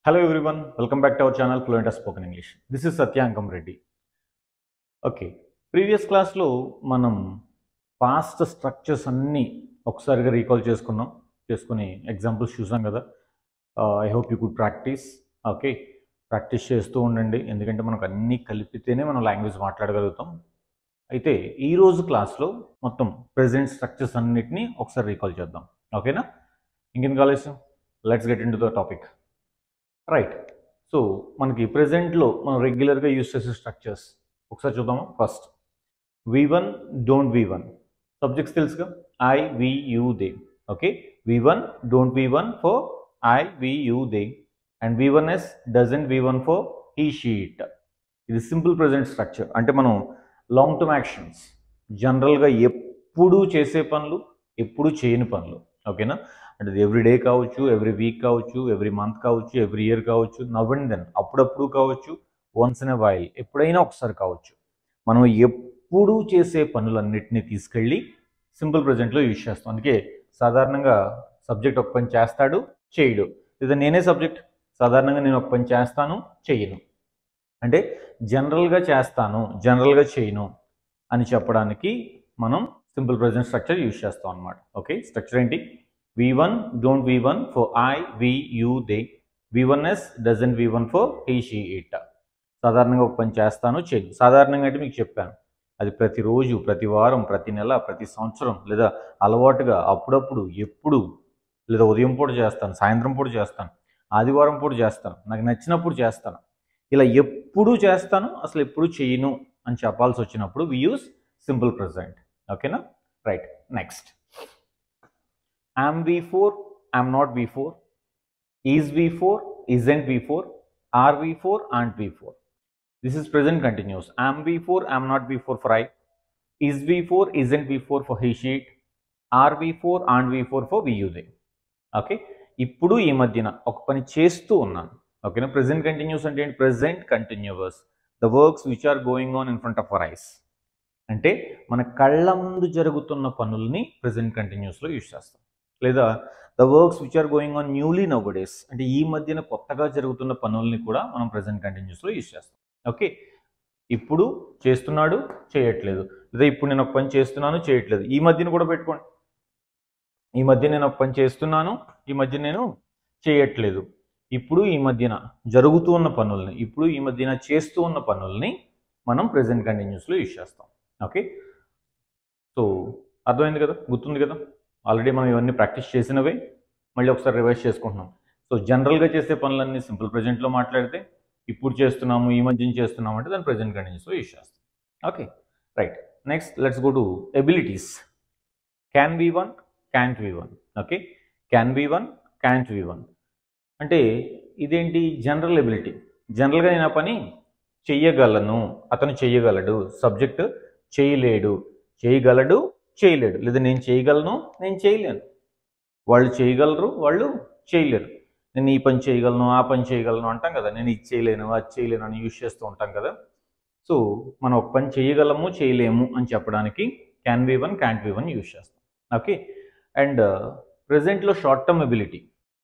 Hello everyone, welcome back to our channel Fluent as Spoken English. This is Satyankam Reddy. Okay, previous class లో మనం past structures అన్నీ ఒకసారిగా recall చేసుకుని examples చూసాం కదా. I hope you could practice. Okay, practice చేస్తూ ఉండండి, ఎందుకంటే మనకు అన్నీ కలిపితేనే మనం లాంగ్వేజ్ మాట్లాడగలుగుతాం. అయితే ఈరోజు క్లాస్లో మొత్తం ప్రెజెంట్ స్ట్రక్చర్స్ అన్నిటినీ ఒకసారి రీకాల్ చేద్దాం. ఓకేనా? ఇంకేం కాలేసం, let's get into the topic. Right, so మనకి ప్రెజెంట్లో మనం రెగ్యులర్గా యూజ్ చేసే స్ట్రక్చర్స్ ఒకసారి చూద్దాము. First V1 don't V1, subjects తెలుసుగా, I we you they. Okay, V1 don't V1 for I we you they and V1s doesn't V1 for he she it. ఇది simple present structure. అంటే మనం long term actions, జనరల్గా ఎప్పుడు చేసే పనులు, ఎప్పుడు చేయని పనులు. ఓకేనా? అంటే ఎవ్రీ డే కావచ్చు, ఎవ్రీ వీక్ కావచ్చు, ఎవ్రీ మంత్ కావచ్చు, ఎవ్రీ ఇయర్ కావచ్చు, నవ్ అండ్ దెన్ అప్పుడప్పుడు కావచ్చు, వన్స్ ఇన్ ఎ వైల్ ఎప్పుడైనా ఒకసారి కావచ్చు. మనం ఎప్పుడు చేసే పనులన్నిటిని తీసుకెళ్ళి సింపుల్ ప్రెజెంట్లో యూజ్ చేస్తాం. అందుకే సాధారణంగా సబ్జెక్ట్ ఒక పని చేస్తాడు, చేయడు. లేదా నేనే సబ్జెక్ట్, సాధారణంగా నేను ఒక పని చేస్తాను, చెయ్యను. అంటే జనరల్గా చేస్తాను, జనరల్గా చేయను అని చెప్పడానికి మనం సింపుల్ ప్రెజెంట్ స్ట్రక్చర్ యూజ్ చేస్తాం అనమాట. ఓకే, స్ట్రక్చర్ ఏంటి? V1 don't V1 for I, we, you, they. V1s doesn't V1 for he, she, it. సాధారణంగా ఒక పని చేస్తాను, చేయను. సాధారణంగా అంటే మీకు చెప్పాను, అది ప్రతిరోజు, ప్రతి వారం, ప్రతి నెల, ప్రతి సంవత్సరం, లేదా అలవాటుగా అప్పుడప్పుడు, ఎప్పుడు, లేదా ఉదయం పూట చేస్తాను, సాయంత్రం పూట చేస్తాను, ఆదివారం పూట చేస్తాను, నాకు నచ్చినప్పుడు చేస్తాను. ఇలా ఎప్పుడు చేస్తాను, అసలు ఎప్పుడు చేయను అని చెప్పాల్సి వచ్చినప్పుడు వి యూస్ సింపుల్ ప్రెజెంట్. ఓకేనా? Right, next am V4, am not V4, is V4, isn't V4, are V4, aren't V4. This is present continuous. Am V4, am not V4 for I, is V4, isn't V4 for he, she, it, are V4, aren't V4 for we, you, they. Okay, ఇప్పుడు ఈ మధ్యన ఒక పని చేస్తూ ఉన్నాను. ఓకేనా? Present continuous అంటే ఏంటి? Present continuous the works which are going on in front of our eyes. అంటే మన కళ్ళ ముందు జరుగుతున్న పనుల్ని ప్రెజెంట్ కంటిన్యూస్లో యూజ్ చేస్తాం. లేదా the works which are going on newly nowadays, అంటే ఈ మధ్యన కొత్తగా జరుగుతున్న పనుల్ని కూడా మనం ప్రెజెంట్ కంటిన్యూస్లో యూజ్ చేస్తాం. ఓకే, ఇప్పుడు చేస్తున్నాడు, చేయట్లేదు. లేదా ఇప్పుడు నేను ఒక పని చేస్తున్నాను, చేయట్లేదు. ఈ మధ్యన కూడా పెట్టుకోండి, ఈ మధ్య నేను ఒక పని చేస్తున్నాను, ఈ మధ్య నేను చేయట్లేదు. ఇప్పుడు ఈ మధ్యన జరుగుతూ ఉన్న పనుల్ని, ఇప్పుడు ఈ మధ్యన చేస్తూ ఉన్న పనుల్ని మనం ప్రెజెంట్ కంటిన్యూస్లో యూజ్ చేస్తాం. ఓకే, సో అర్థమైంది కదా, గుర్తుంది కదా? ఆల్రెడీ మనం ఇవన్నీ ప్రాక్టీస్ చేసినవే, మళ్ళీ ఒకసారి రివైజ్ చేసుకుంటున్నాం. సో జనరల్గా చేసే పనులన్నీ సింపుల్ ప్రెజెంట్లో మాట్లాడితే, ఇప్పుడు చేస్తున్నాము, ఈ మధ్యన చేస్తున్నాము అంటే దాన్ని ప్రెజెంట్ కంటిన్యూస్లో యూజ్ చేస్తాం. Okay, right, next let's go to abilities. Can V1, can't V1. Okay, can V1, can't V1 అంటే ఇదేంటి? General ability. జనరల్గా నేను ఆ పని చెయ్యగలను, అతను చెయ్యగలడు. సబ్జెక్ట్ చేయలేడు, చేయగలడు, చేయలేడు. లేదా నేను చేయగలను, నేను చేయలేను. వాళ్ళు చేయగలరు, వాళ్ళు చేయలేరు. నేను ఈ పని చేయగలను, ఆ పని చేయగలను అంటాం కదా. నేను ఇది చేయలేను, అది చేయలేను అని యూజ్ చేస్తూ ఉంటాం కదా. సో మనం ఒక పని చేయగలము, చేయలేము అని చెప్పడానికి can V1, can't V1 use చేస్తాం. ఓకే, అండ్ ప్రెజెంట్లో short term ability.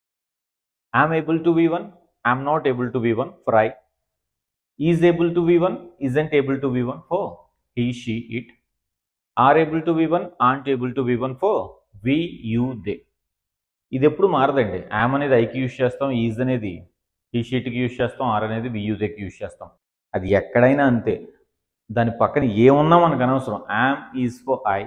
I'm able to V1, I'm not able to V1 for I, is able to V1, isn't able to V1 for he, she, it, are able to V1, aren't able to V1 for we, you, they. ఇది ఎప్పుడు మారదండి. Yam అనేది ఐకి use చేస్తాం, is అనేది he షీట్కి use చేస్తాం, are అనేది వి, you, దేకి use చేస్తాం. అది ఎక్కడైనా అంతే. దాని పక్కన ఏమున్నా మనకు అనవసరం. Am is for I,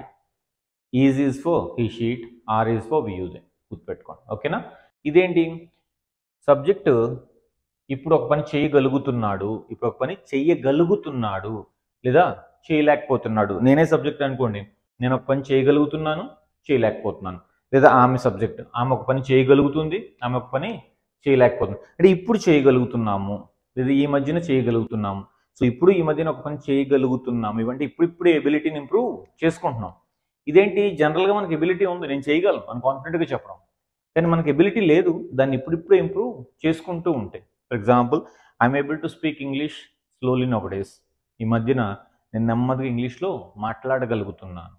is is for he she it, are is for we, you, they. గుర్తుపెట్టుకోండి. ఓకేనా? ఇదేంటి? సబ్జెక్టు ఇప్పుడు ఒక పని చేయగలుగుతున్నాడు, ఇప్పుడు ఒక పని చెయ్యగలుగుతున్నాడు, లేదా చేయలేకపోతున్నాడు. నేనే సబ్జెక్ట్ అనుకోండి, నేను ఒక పని చేయగలుగుతున్నాను, చేయలేకపోతున్నాను. లేదా ఆమె సబ్జెక్ట్, ఆమె ఒక పని చేయగలుగుతుంది, ఆమె ఒక పని చేయలేకపోతుంది. అంటే ఇప్పుడు చేయగలుగుతున్నాము, లేదా ఈ మధ్యన చేయగలుగుతున్నాము. సో ఇప్పుడు ఈ మధ్యన ఒక పని చేయగలుగుతున్నాము. ఇవంటే ఇప్పుడిప్పుడే ఎబిలిటీని ఇంప్రూవ్ చేసుకుంటున్నాం. ఇదేంటి? జనరల్గా మనకి ఎబిలిటీ ఉంది, నేను చేయగలను అని కాన్ఫిడెంట్గా చెప్పడం. కానీ మనకి ఎబిలిటీ లేదు, దాన్ని ఇప్పుడిప్పుడే ఇంప్రూవ్ చేసుకుంటూ ఉంటే. For example, I'm able to speak English slowly nowadays. ఈ మధ్యన నేను నెమ్మదిగా ఇంగ్లీష్లో మాట్లాడగలుగుతున్నాను.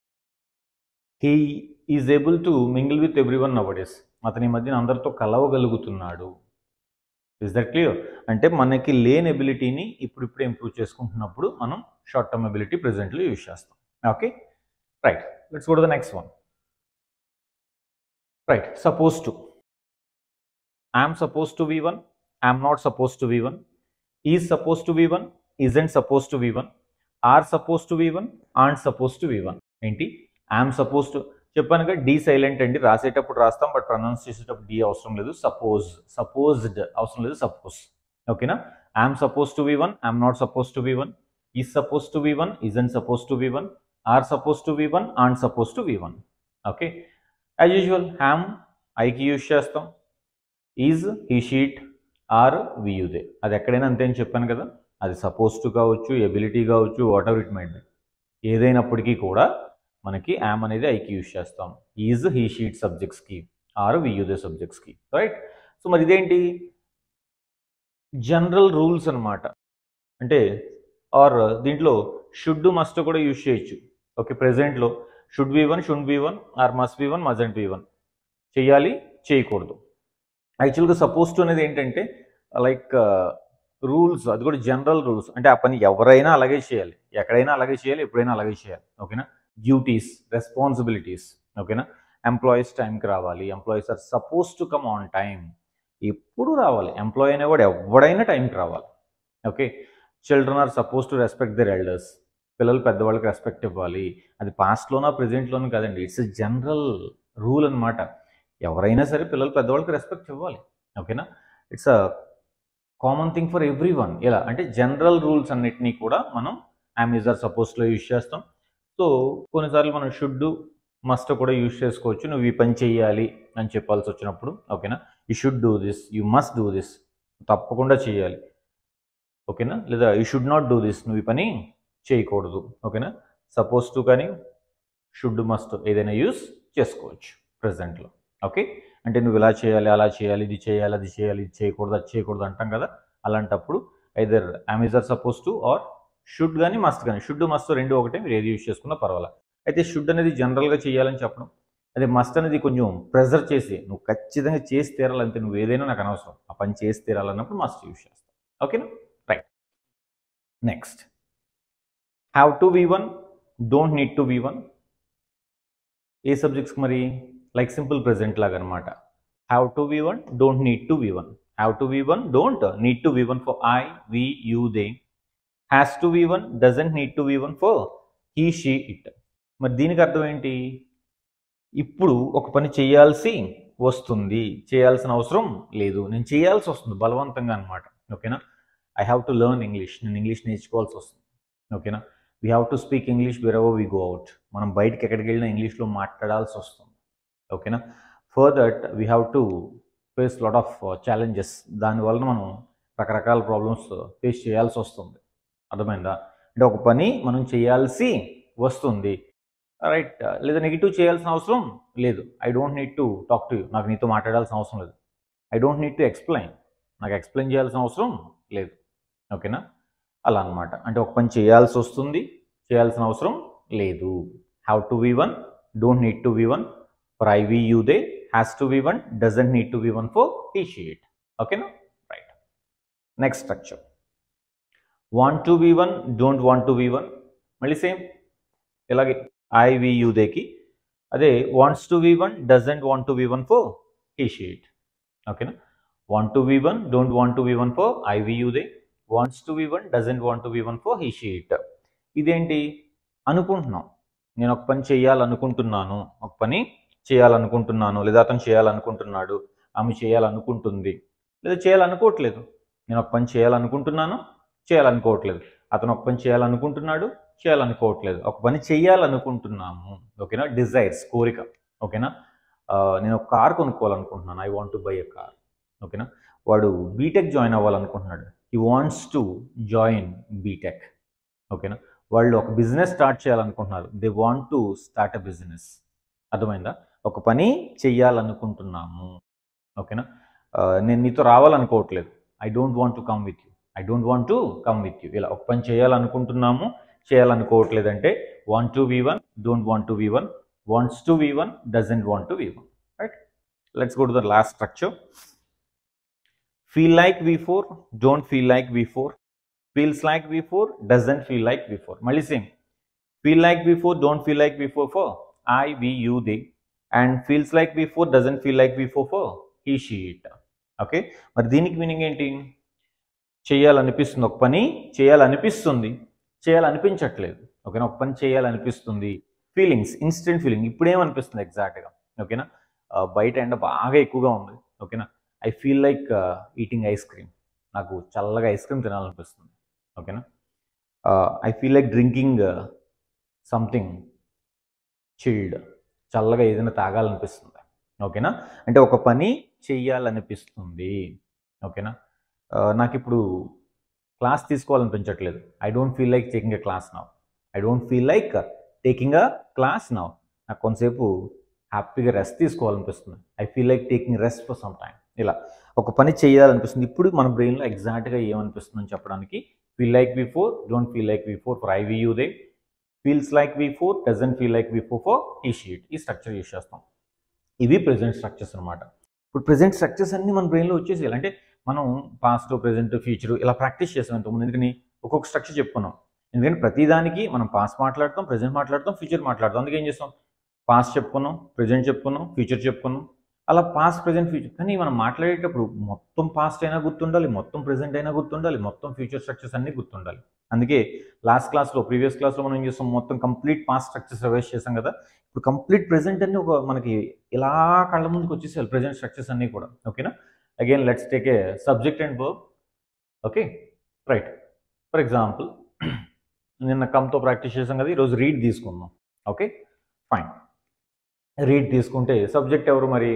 He is able to mingle with everyone nowadays. అతని మధ్యన అందరితో కలవగలుగుతున్నాడు. Is that clear? అంటే మనకి లేని ఎబిలిటీని ఇప్పుడిప్పుడే ఇంప్రూవ్ చేసుకుంటున్నప్పుడు మనం షార్ట్ టర్మ్ ఎబిలిటీ ప్రెజెంట్లో యూజ్ చేస్తాం. Okay, right. Let's go to the next one. Right, suppose to. I'm suppose to V1, I'm not suppose to V1, is suppose to V1, isn't suppose to V1, are suppose to V1, aren't suppose to V1. ఏంటి? I'm suppose to చెప్పాను కదా, D silent అండి, రాసేటప్పుడు రాస్తాం but pronounce చేసేటప్పుడు D అవసరం లేదు. Suppose, supposed అవసరం లేదు, సపోజ్. ఓకేనా? I'm suppose to V1, I'm not suppose to V1, is suppose to V1, isn't suppose to V1, are suppose to V1, aren't suppose to V1. Okay, as usual am ఐకి use చేస్తాం, is he she it, are we you they. అది ఎక్కడైనా అంతే అని చెప్పాను కదా, అది suppose to కావచ్చు, ఎబిలిటీ కావచ్చు, whatever it might be, ఏదైనప్పటికీ కూడా మనకి యామ్ అనేది ఐకి యూజ్ చేస్తాం, ఈజ్ హీ షీట్ సబ్జెక్ట్స్కి, ఆర్ వి యు దే సబ్జెక్ట్స్కి. రైట్? సో మరి ఇదేంటి? జనరల్ రూల్స్ అనమాట. అంటే ఆర్ దీంట్లో షుడ్ మస్ట్ కూడా యూజ్ చేయొచ్చు. ఓకే, ప్రెజెంట్లో should V1, should V1, are must V1, mustn't V1. చేయాలి, చేయకూడదు. యాక్చువల్గా సపోజ్ టు అనేది ఏంటంటే లైక్ రూల్స్, అది కూడా జనరల్ రూల్స్. అంటే ఆ పని ఎవరైనా అలాగే చేయాలి, ఎక్కడైనా అలాగే చేయాలి, ఎప్పుడైనా అలాగే చేయాలి. ఓకేనా? Duties, responsibilities. ఓకేనా? ఎంప్లాయీస్ టైంకి రావాలి, employees are suppose to come on time. ఎప్పుడు రావాలి, ఎంప్లాయీ అనేవాడు ఎవడైనా టైంకి రావాలి. Okay, children are suppose to respect their elders. పిల్లలు పెద్దవాళ్ళకి రెస్పెక్ట్ ఇవ్వాలి. అది పాస్ట్లోనా ప్రెజెంట్లోనూ కాదండి, ఇట్స్ ఎ జనరల్ రూల్ అనమాట. ఎవరైనా సరే పిల్లలు పెద్దవాళ్ళకి రెస్పెక్ట్ ఇవ్వాలి. ఓకేనా? It's a common thing for everyone. ఇలా అంటే జనరల్ రూల్స్ అన్నిటినీ కూడా మనం యామ్, ఈజ్, ఆర్, సపోజ్లో యూజ్ చేస్తాం. సో కొన్నిసార్లు మనం షుడ్, మస్ట్ కూడా యూజ్ చేసుకోవచ్చు. నువ్వు ఈ పని చేయాలి అని చెప్పాల్సి వచ్చినప్పుడు. ఓకేనా? You should do this, you must do this, తప్పకుండా చేయాలి. ఓకేనా? లేదా you should not do this, నువ్వు ఈ పని చేయకూడదు. ఓకేనా? సపోజ్ టు కానీ షుడ్, మస్ట్ ఏదైనా యూజ్ చేసుకోవచ్చు ప్రెజెంట్లో. ఓకే, అంటే నువ్వు ఇలా చేయాలి, అలా చేయాలి, ఇది చేయాలి, అది చేయాలి, ఇది చేయకూడదు, అది చేయకూడదు అంటాం కదా. అలాంటప్పుడు either am, is, are, suppose to are should కానీ మస్ట్ కానీ. షుడ్, మస్ట్ రెండు ఒకటే, మీరు ఏది యూజ్ చేసుకున్నా పర్వాలేదు. అయితే షుడ్ అనేది జనరల్గా చేయాలని చెప్పడం, అదే మస్ట్ అనేది కొంచెం ప్రెజర్ చేసి నువ్వు ఖచ్చితంగా చేసి తీరాలంటే, నువ్వు ఏదైనా నాకు అనవసరం, ఆ పని చేసి తీరాలన్నప్పుడు మస్ట్ యూజ్ చేస్తాం. ఓకేనా? Right. Next, have to V1, don't need to V1. ఏ సబ్జెక్ట్స్కి మరి? లైక్ సింపుల్ ప్రెజెంట్ లాగా అనమాట. Have to V1, don't need to V1. Have to V1, don't need to V1 for I, we, you, they. Has to V1, doesn't need to V1 for he, she, it. మరి దీనికి అర్థం ఏంటి? ఇప్పుడు ఒక పని చేయాల్సి వస్తుంది, చేయాల్సిన అవసరం లేదు, నేను చేయాల్సి వస్తుంది బలవంతంగా అనమాట. ఓకేనా? I have to learn English, నేను ఇంగ్లీష్ నేర్చుకోవాల్సి వస్తుంది. ఓకేనా? We have to speak English wherever we go out, మనం బయటకి ఎక్కడికి వెళ్ళినా ఇంగ్లీష్లో మాట్లాడాల్సి వస్తుంది. ఓకేనా? For that we have to face lot of challenges. దానివల్ల మనం రకరకాల ప్రాబ్లమ్స్ ఫేస్ చేయాల్సి వస్తుంది. అర్థమైందా? అంటే ఒక పని మనం చేయాల్సి వస్తుంది. రైట్? లేదా నెగిటివ్ చేయాల్సిన అవసరం లేదు. I don't need to talk to you, నాకు నీతో మాట్లాడాల్సిన అవసరం లేదు. I don't need to explain, నాకు ఎక్స్ప్లెయిన్ చేయాల్సిన అవసరం లేదు. ఓకేనా? అలా అనమాట. అంటే ఒక పని చేయాల్సి వస్తుంది, చేయాల్సిన అవసరం లేదు. Have to V1, don't need to V1 for I, we, you, they. Has to V1, doesn't need to V1 for he, she, it. ఓకేనా? Right. Next structure, want to V1, don't want to V1. మళ్ళీ same ఇలాగే I, we, you, దేకి. అదే wants to V1, doesn't want to V1 for he, she, it. ఓకేనా? Want to V1, don't want to V1 for I, we, you, they. Wants to V1, doesn't want to V1 for he, she, it. ఇదేంటి? అనుకుంటున్నాం, నేను ఒక పని చేయాలనుకుంటున్నాను, ఒక పని చేయాలనుకుంటున్నాను, లేదా అతను చేయాలనుకుంటున్నాడు, ఆమె చేయాలనుకుంటుంది, లేదా చేయాలనుకోవట్లేదు. నేను ఒక పని చేయాలనుకుంటున్నాను, చేయాలనుకోవట్లేదు. అతను ఒక పని చేయాలనుకుంటున్నాడు, చేయాలనుకోవట్లేదు. ఒక పని చేయాలనుకుంటున్నాము. ఓకేనా? డిజైర్స్, కోరిక. ఓకేనా? నేను ఒక కార్ కొనుక్కోవాలనుకుంటున్నాను, I want to buy a car. ఓకేనా? వాడు బీటెక్ జాయిన్ అవ్వాలనుకుంటున్నాడు, he wants to join BTech. ఓకేనా? వాళ్ళు ఒక బిజినెస్ స్టార్ట్ చేయాలనుకుంటున్నారు, they want to start a business. అర్థమైందా? ఒక పని చెయ్యాలనుకుంటున్నాము. ఓకేనా? నేను నీతో రావాలనుకోవట్లేదు, I don't want to come with you, I don't want to come with you. ఇలా ఒక పని చేయాలనుకుంటున్నాము, చేయాలనుకోవట్లేదు అంటే want to V1, don't want to V1, wants to V1, doesn't want to V1. Right? Let's go to the last structure. Feel like V4, don't feel like V4, feels like V4, doesn't feel like V4. మళ్ళీ same, feel like V4, don't feel like V4 for I, we, you, they, and feels like V4, doesn't feel like V4 for he, she, it. Okay, మరి దీనికి meaning ఏంటి? చేయాలనిపిస్తుంది, ఒక పని చేయాలనిపిస్తుంది, చేయాలనిపించట్లేదు. ఓకేనా, ఒక పని చేయాలనిపిస్తుంది. ఫీలింగ్స్, ఇన్స్టెంట్ ఫీలింగ్, ఇప్పుడేమనిపిస్తుంది ఎగ్జాక్ట్గా? ఓకేనా, బయట ఎండ బాగా ఎక్కువగా ఉంది. ఓకేనా, I feel like eating ice cream, నాకు చల్లగా ఐస్ క్రీమ్ తినాలనిపిస్తుంది. ఓకేనా, I feel like drinking something chilled, చల్లగా ఏదైనా తాగాలనిపిస్తుంది. ఓకేనా, అంటే ఒక పని చెయ్యాలనిపిస్తుంది. ఓకేనా, నాకు ఇప్పుడు క్లాస్ తీసుకోవాలనిపించట్లేదు. I don't feel like taking a class now. I don't feel like taking a class now. నాకు కొంతసేపు హ్యాపీగా రెస్ట్ తీసుకోవాలనిపిస్తుంది. I feel like taking rest for some time. ఇలా ఒక పని చేయాలనిపిస్తుంది. ఇప్పుడు మన బ్రెయిన్లో ఎగ్జాక్ట్గా ఏమనిపిస్తుందని చెప్పడానికి feel like V4, don't feel like V4 for I, we, you, they, feels like V4, doesn't feel like V4 for he she it. ఈ స్ట్రక్చర్ యూస్ చేస్తాం. ఇవి ప్రెజెంట్ స్ట్రక్చర్స్ అనమాట. ఇప్పుడు ప్రెజెంట్ స్ట్రక్చర్స్ అన్ని మన బ్రెయిన్లో వచ్చేసి అంటే మనం పాస్ట్, ప్రెజెంట్, ఫ్యూచర్ ఇలా ప్రాక్టీస్ చేసాం ఇంతకుముందు. ఎందుకని ఒక్కొక్క స్ట్రక్చర్ చెప్పుకున్నాం. ఎందుకంటే ప్రతిదానికి మనం పాస్ట్ మాట్లాడతాం, ప్రెజెంట్ మాట్లాడతాం, ఫ్యూచర్ మాట్లాడతాం. అందుకే ఏం చేస్తాం, పాస్ట్ చెప్పుకున్నాం, ప్రెజెంట్ చెప్పుకున్నాం, ఫ్యూచర్ చెప్పుకున్నాం, అలా పాస్ట్, ప్రెజెంట్, ఫ్యూచర్. కానీ మనం మాట్లాడేటప్పుడు మొత్తం పాస్ట్ అయినా గుర్తుండాలి, మొత్తం ప్రెజెంట్ అయినా గుర్తుండాలి, మొత్తం ఫ్యూచర్ స్ట్రక్చర్స్ అన్నీ గుర్తుండాలి. అందుకే లాస్ట్ క్లాస్లో, ప్రీవియస్ క్లాస్లో మనం ఏం చేస్తాం, మొత్తం కంప్లీట్ పాస్ట్ స్ట్రక్చర్స్ రివైజ్ చేసాం కదా. ఇప్పుడు కంప్లీట్ ప్రెజెంట్ అన్ని ఒక మనకి ఇలా కళ్ళ ముందుకు వచ్చేసాయి ప్రెజెంట్ స్ట్రక్చర్స్ అన్నీ కూడా. ఓకేనా, again let's take a subject and verb. Okay, right. For example, నిన్న కమ్తో ప్రాక్టీస్ చేసాం కదా, ఈరోజు రీడ్ తీసుకుందాం. Okay, fine. రీడ్ తీసుకుంటే సబ్జెక్ట్ ఎవరు మరి?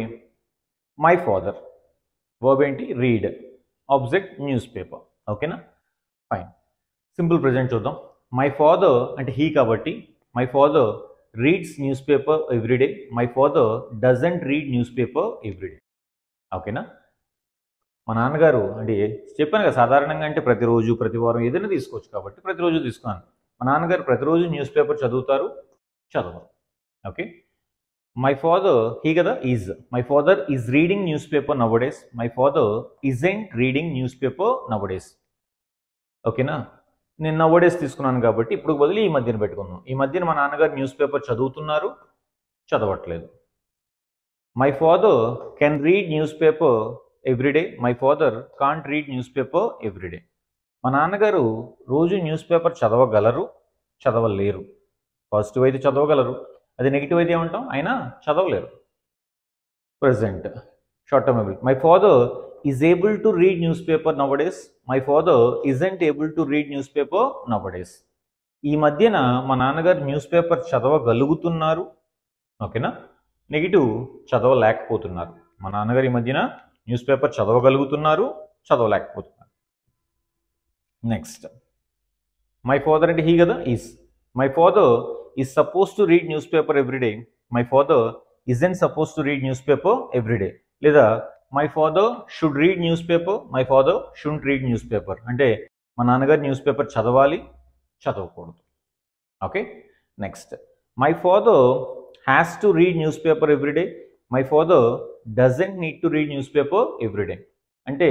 My father. వర్బ్ ఏంటి? రీడ్. Object newspaper. ఓకేనా, ఫైన్. సింపుల్ ప్రెజెంట్ చూద్దాం. మై ఫాదర్ అంటే హీ కాబట్టి my father reads newspaper every day. My father doesn't read newspaper every day. ఓకేనా, మా నాన్నగారు అంటే చెప్పాను కదా, సాధారణంగా అంటే ప్రతిరోజు, ప్రతి వారం ఏదైనా తీసుకోవచ్చు కాబట్టి ప్రతిరోజు తీసుకున్నాను. మా నాన్నగారు ప్రతిరోజు న్యూస్ పేపర్ చదువుతారు, చదవరు. ఓకే, మై ఫాదర్ హీ కదా, is. My father is reading newspaper nowadays. My father isn't reading newspaper nowadays. ఓకేనా, నేను నవడేస్ తీసుకున్నాను కాబట్టి ఇప్పుడు బదులు ఈ మధ్యన పెట్టుకుందాం. ఈ మధ్యన మా నాన్నగారు న్యూస్ పేపర్ చదువుతున్నారు, చదవట్లేదు. My father can read newspaper every day. My father can't read newspaper every day. మా నాన్నగారు రోజు న్యూస్ పేపర్ చదవగలరు, చదవలేరు. పాజిటివ్ అయితే చదవగలరు, అది నెగిటివ్ అయితే ఏమంటాం, అయినా చదవలేరు. Present, short term ability. My father is able to read newspaper nowadays. My father isn't able to read newspaper nowadays. ఈ మధ్యన మా నాన్నగారు న్యూస్ పేపర్ చదవగలుగుతున్నారు. ఓకేనా, నెగిటివ్ చదవలేకపోతున్నారు. మా నాన్నగారు ఈ మధ్యన న్యూస్ పేపర్ చదవగలుగుతున్నారు, చదవలేకపోతున్నారు. నెక్స్ట్, మై ఫాదర్ అంటే హీ కదా, is. My father is suppose to read newspaper every day. My father isn't suppose to read newspaper every day. లేదా my father should read newspaper. My father should read newspaper. అంటే మా నాన్నగారు newspaper చదవాలి, చదవకూడదు. Okay, next, my father has to read newspaper every day. My father doesn't need to read newspaper every day. అంటే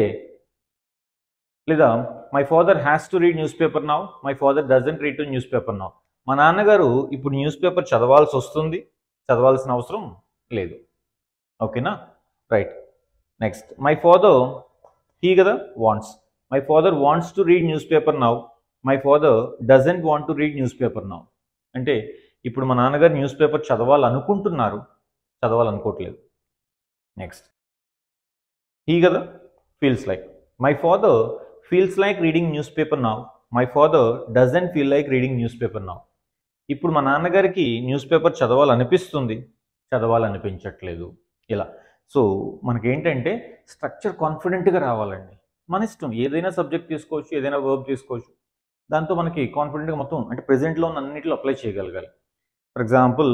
లేదా my father has to read newspaper now. My father doesn't read to newspaper now. మా నాన్నగారు ఇప్పుడు news paper చదవాల్సి వస్తుంది, చదవాల్సిన అవసరం లేదు. ఓకేనా, right. Next, my father he కదా, wants. My father wants to read newspaper now. My father doesn't want to read newspaper now. అంటే ఇప్పుడు మా నాన్నగారు న్యూస్ పేపర్ చదవాలనుకుంటున్నారు, చదవాలనుకోవట్లేదు. నెక్స్ట్, హీ కదా, feels like. My father feels like reading newspaper now. My father doesn't feel like reading newspaper now. ఇప్పుడు మా నాన్నగారికి న్యూస్ పేపర్ చదవాలనిపిస్తుంది, చదవాలనిపించట్లేదు. ఇలా. సో మనకేంటంటే స్ట్రక్చర్ కాన్ఫిడెంట్గా రావాలండి. మన ఇష్టం, ఏదైనా సబ్జెక్ట్ తీసుకోవచ్చు, ఏదైనా వర్బ్ తీసుకోవచ్చు. దాంతో మనకి కాన్ఫిడెంట్గా మొత్తం అంటే ప్రెజెంట్లో ఉన్న అన్నింటిలో అప్లై చేయగలగాలి. For example,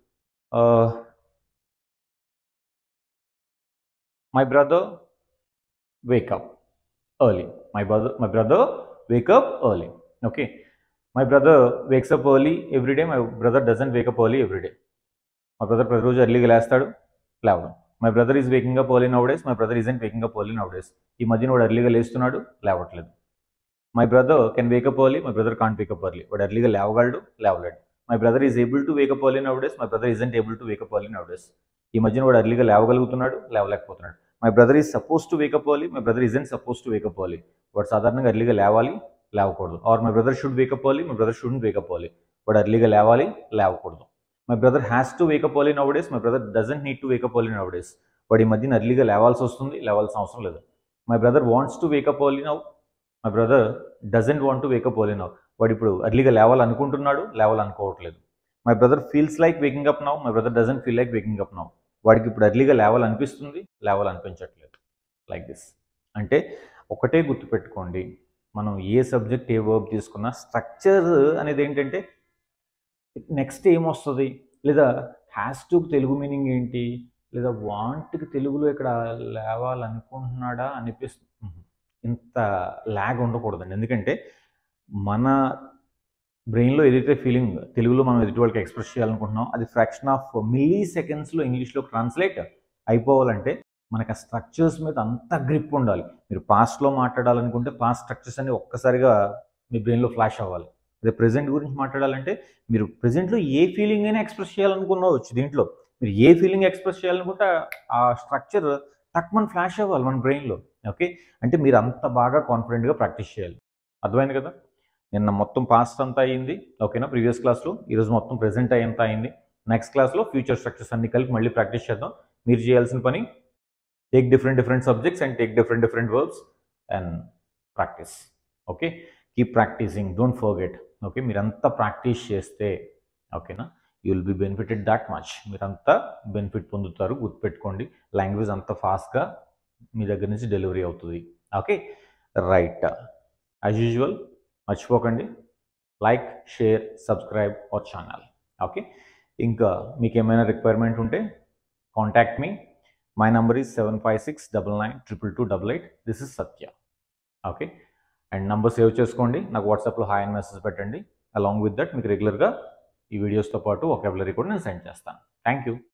my brother wake up early. My brother wake up early. Okay, my brother wakes up early every day. My brother doesn't wake up early every day. My brother ప్రతిరోజు ఎర్లీగా లేస్తాడు, లేవడం. My brother is waking up early nowadays, my brother isn't waking up early nowadays. ఈ మధ్యన వాడు ఎర్లీగా లేస్తున్నాడు, లేవట్లేదు. My brother can wake up early, my brother can't wake up early. వాడు ఎర్లీగా లేవగలడు, లేవలేడు. My brother is able to wake up early nowadays, my brother isn't able to wake up early nowadays. ఈ మధ్యన వాడు ఎర్లీగా లేవగలుగుతున్నాడు, లేవలేకపోతున్నాడు. My brother is suppose to wake up early, my brother isn't suppose to wake up early. వాడు సాధారణంగా ఎర్లీగా లేవాలి, లేవకూడదు. Or my brother should wake up early, my brother shouldn't wake up early. వాడు ఎర్లీగా లేవాలి, లేవకూడదు. My brother has to wake up early nowadays, my brother doesn't need to wake up early nowadays. వాడు ఈ మధ్యన ఎర్లీగా లేవాల్సి వస్తుంది, లేవాల్సిన అవసరం లేదు. My brother wants to wake up early now, my brother doesn't want to wake up early now. వాడు ఇప్పుడు ఎర్లీగా లేవాలనుకుంటున్నాడు, లేవాలనుకోవట్లేదు. My brother feels like waking up now, my brother doesn't feel like waking up now. వాడికి ఇప్పుడు ఎర్లీగా లేవాలనిపిస్తుంది, లేవాలనిపించట్లేదు. Like this. అంటే ఒకటే గుర్తుపెట్టుకోండి, మనం ఏ సబ్జెక్ట్ ఏ వర్బ్ తీసుకున్నా స్ట్రక్చర్ అనేది ఏంటంటే నెక్స్ట్ ఏమొస్తుంది, లేదా హ్యాస్ టుకి తెలుగు మీనింగ్ ఏంటి, లేదా వాంట్కి తెలుగులో ఇక్కడ లేవాలనుకుంటున్నాడా అనిపిస్తుంది. ఇంత ల్యాగ్ ఉండకూడదండి. ఎందుకంటే మన బ్రెయిన్లో ఏదైతే ఫీలింగ్ తెలుగులో మనం ఎదుటి వాళ్ళకి ఎక్స్ప్రెస్ చేయాలనుకుంటున్నాం, అది ఫ్రాక్షన్ ఆఫ్ మిల్లీ సెకండ్స్లో ఇంగ్లీష్లో ట్రాన్స్లేట్ అయిపోవాలంటే మనకు ఆ స్ట్రక్చర్స్ మీద అంత గ్రిప్ ఉండాలి. మీరు పాస్ట్లో మాట్లాడాలనుకుంటే పాస్ట్ స్ట్రక్చర్స్ అన్ని ఒక్కసారిగా మీ బ్రెయిన్లో ఫ్లాష్ అవ్వాలి. అదే ప్రెజెంట్ గురించి మాట్లాడాలంటే మీరు ప్రెజెంట్లో ఏ ఫీలింగ్ అయినా ఎక్స్ప్రెస్ చేయాలనుకున్నావచ్చు. దీంట్లో మీరు ఏ ఫీలింగ్ ఎక్స్ప్రెస్ చేయాలనుకుంటే ఆ స్ట్రక్చర్ టక్మన్ ఫ్లాష్ అవ్వాలి మన బ్రెయిన్లో. ఓకే, అంటే మీరు అంత బాగా కాన్ఫిడెంట్గా ప్రాక్టీస్ చేయాలి. అర్థమైంది కదా? నిన్న మొత్తం పాస్ట్ అంతా అయింది, ఓకేనా, ప్రీవియస్ క్లాస్లో. ఈరోజు మొత్తం ప్రెజెంట్ అయ్యేంత అయింది. నెక్స్ట్ క్లాస్లో ఫ్యూచర్ స్ట్రక్చర్స్ అన్ని కలిపి మళ్ళీ ప్రాక్టీస్ చేద్దాం. మీరు చేయాల్సిన పని take different subjects and take different verbs and practice. Okay, keep practicing, don't forget. Okay, మీరంతా ప్రాక్టీస్ చేస్తే ఓకేనా, you will be benefited that much. మీరంతా బెనిఫిట్ పొందుతారు. గుర్తుపెట్టుకోండి, లాంగ్వేజ్ అంత ఫాస్ట్గా మీ దగ్గర నుంచి డెలివరీ అవుతుంది. Okay, right. యాజ్ యూజువల్ మర్చిపోకండి, like, share, subscribe our channel. Okay, ఇంకా మీకు ఏమైనా రిక్వైర్మెంట్ ఉంటే contact me. My number is 7569922288. This is Satya. Okay, and number save చేసుకోండి. నాకు వాట్సాప్లో హాయ్ అని మెసేజ్ పెట్టండి. అలాంగ్ విత్ దట్ మీకు రెగ్యులర్గా ఈ వీడియోస్తో పాటు వొకాబులరీ కూడా నేను సెండ్ చేస్తాను. Thank you.